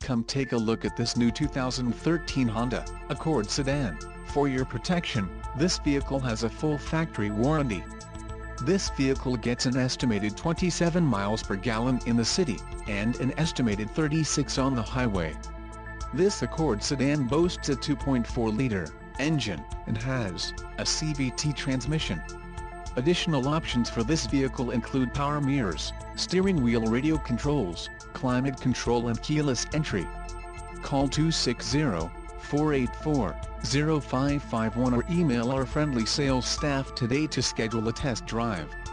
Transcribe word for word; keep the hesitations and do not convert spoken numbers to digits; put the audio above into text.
Come take a look at this new two thousand thirteen Honda Accord sedan. For your protection, this vehicle has a full factory warranty. This vehicle gets an estimated twenty-seven miles per gallon in the city, and an estimated thirty-six on the highway. This Accord sedan boasts a two point four liter engine, and has a C V T transmission. Additional options for this vehicle include power mirrors, steering wheel radio controls, climate control and keyless entry. Call two six zero, four eight four, zero five five one or email our friendly sales staff today to schedule a test drive.